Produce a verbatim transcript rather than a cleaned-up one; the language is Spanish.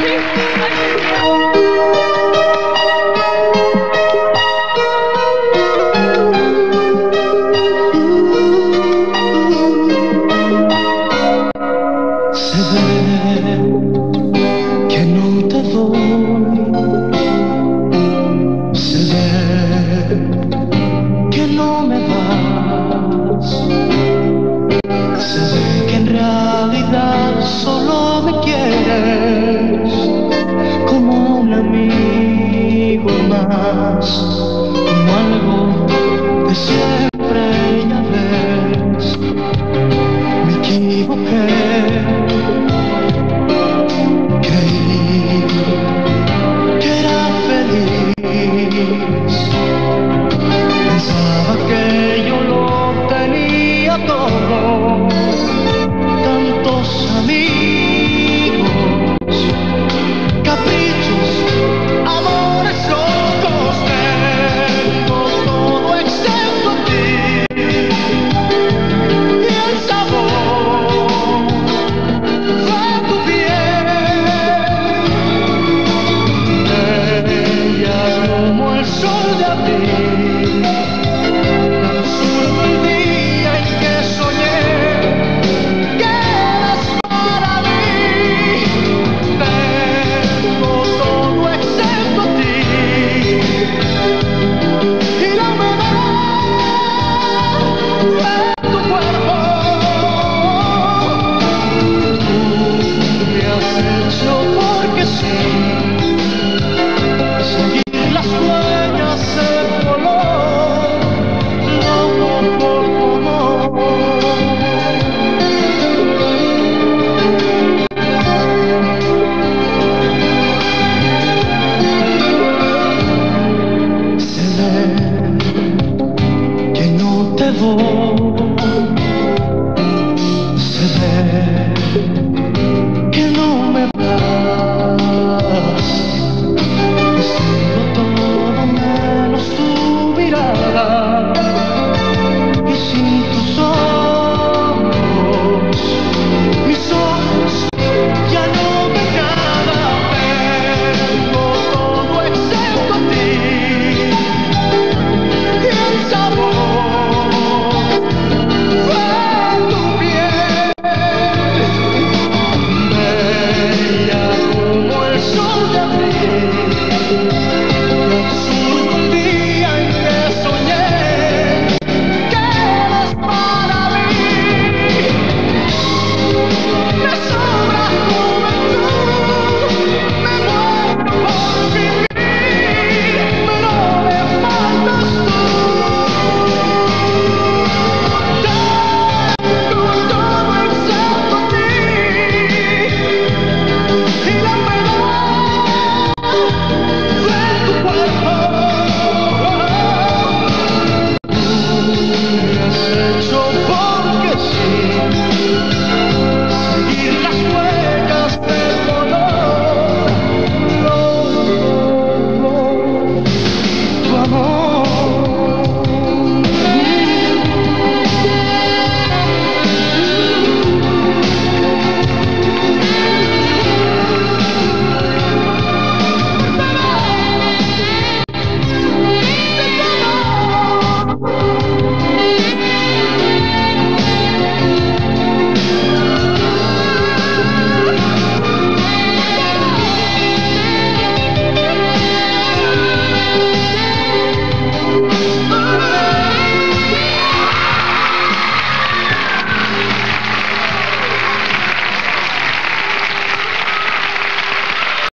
Que no te doy, se ve que no me vas, se ve que en realidad solo me quieres como un amigo más, como algo de siempre. Ya ves, me equivoqué. Pensaba que yo lo tenía todo, tantos amigos, caprichos, amores locos, tengo todo excepto a ti y el sabor de tu piel, bella como el sol de abril. So